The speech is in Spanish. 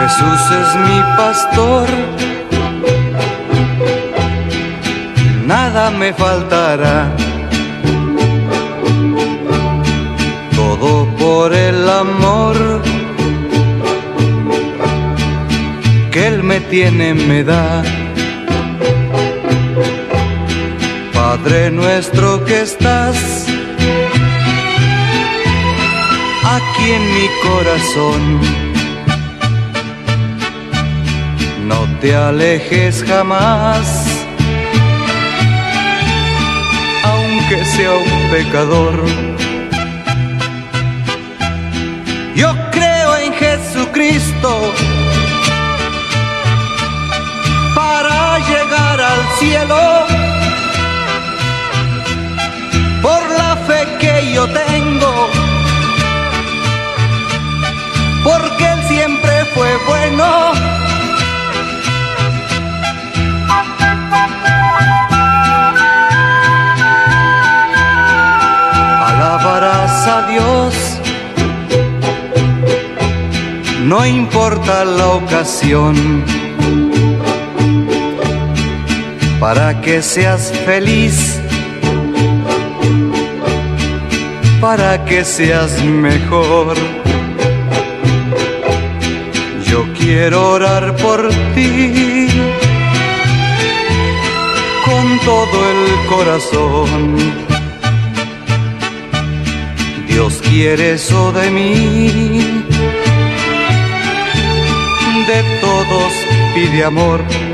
Jesús es mi pastor, nada me faltará. Todo por el amor que Él me tiene, me da. Padre nuestro que estás aquí en mi corazón, no te alejes jamás, aunque sea un pecador. Yo creo en Jesucristo para llegar al cielo, por la fe que yo tengo, porque Él siempre fue bueno. Alabarás a Dios, no importa la ocasión, para que seas feliz, para que seas mejor. Yo quiero orar por ti con todo el corazón. Dios quiere eso de mí, de todos pide amor.